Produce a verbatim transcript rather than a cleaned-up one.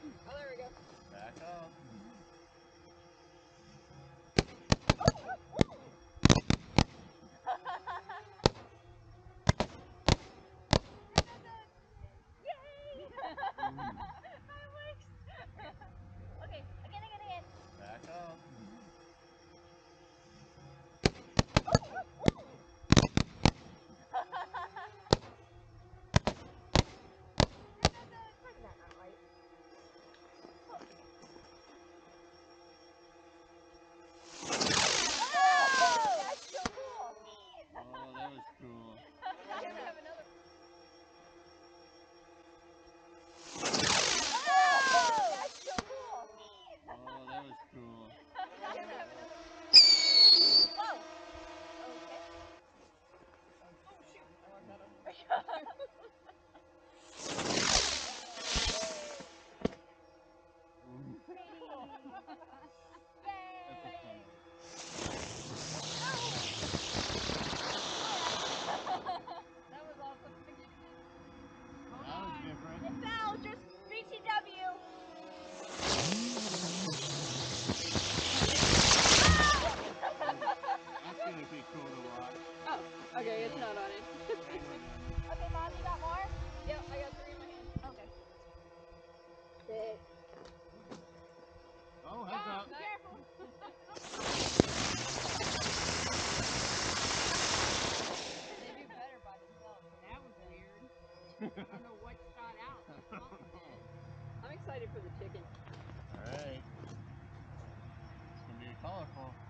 Oh, there we go. Back up. Okay, again, again, again. Back up. How did that not right? Oh, that's so cool. Oh, that was cool. I have to have another. Oh, that's so cool. Oh, that was cool. I have to have another. Whoa. Okay. Oh shoot! I want that on. That's a fun one. That was awesome. That was different. It fell, just B T W. That's gonna be cool to watch. Oh, okay, it's not on it. Okay, Mom, you got more? Yep, I got three in my hand. Okay. Sit. Oh, heads up. Be careful. They do better by themselves. That was weird. I don't know what shot out. Something did. I'm excited for the chicken. Alright. It's gonna be colorful.